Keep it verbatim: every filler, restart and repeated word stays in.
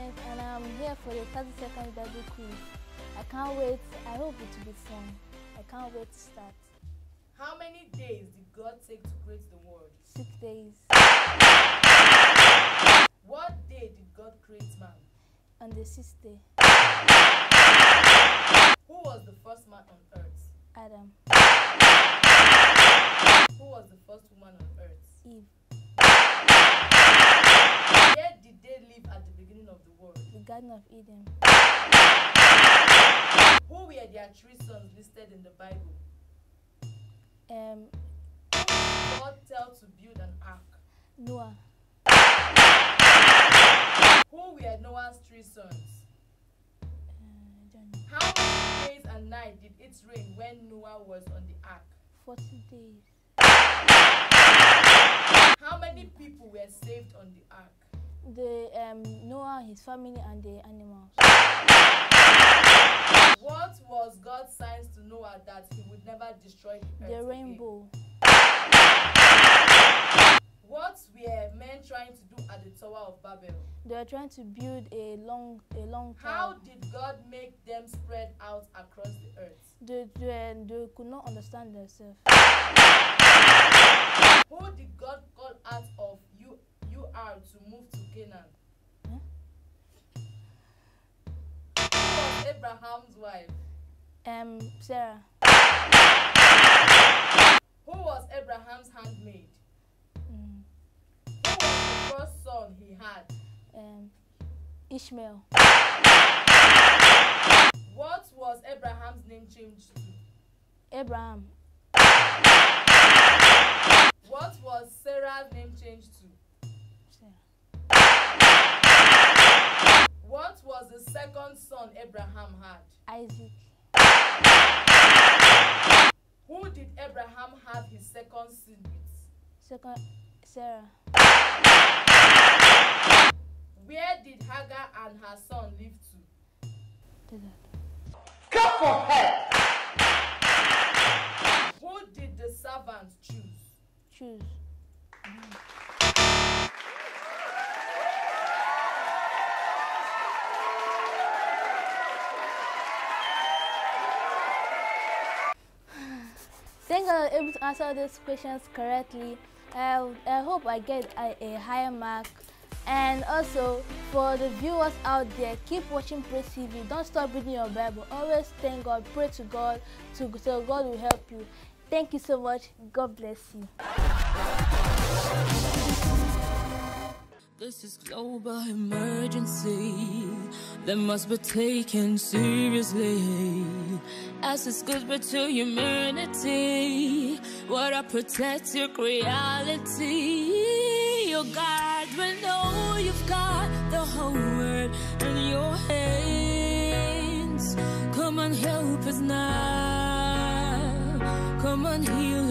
Kenneth, and I'm here for the thirty second Bible quiz. I can't wait. I hope it will be fun. I can't wait to start. How many days did God take to create the world? Six days. What day did God create man? On the sixth day. Who was the first man on earth? Adam. Who was the first woman on earth? Eve. Where did they live at the beginning of the world? The Garden of Eden. Who were their three sons listed in the Bible? Um, God tell to build an ark. Noah. Who were Noah's three sons? Uh, I don't know. How many days and nights did it rain when Noah was on the ark? Forty days. How many people were saved on the ark? The um Noah, his family, and the animals. What was God's signs to Noah that he would never destroy the earth? The rainbow. What were men trying to do at the Tower of Babel? They were trying to build a long, a long tower. How did God make them spread out across the earth? They, they, they could not understand themselves. Who did God call out of you, you are to move to Canaan? Huh? Who was Abraham's wife? Um, Sarah. Who was Abraham's handmaid? Mm. Who was the first son he had? Um, Ishmael. What was Abraham's name changed to? Abraham. What was Sarah's name changed to? Sarah. What was the second son Abraham had? Isaac. Who did Abraham have his second seed with? Second, Sarah. Where did Hagar and her son live to? Did that. Come for help! Who did the servants choose? Choose. Mm. Thank God I was able to answer these questions correctly. I, I hope I get a, a higher mark. And also, for the viewers out there, keep watching Praise T V. Don't stop reading your Bible. Always thank God, pray to God, to, so God will help you. Thank you so much. God bless you. This is global emergency that must be taken seriously. As it's good but to humanity, what a pathetic reality. Oh God, we know you've got the whole world in your hands. Come and help us now. Come and heal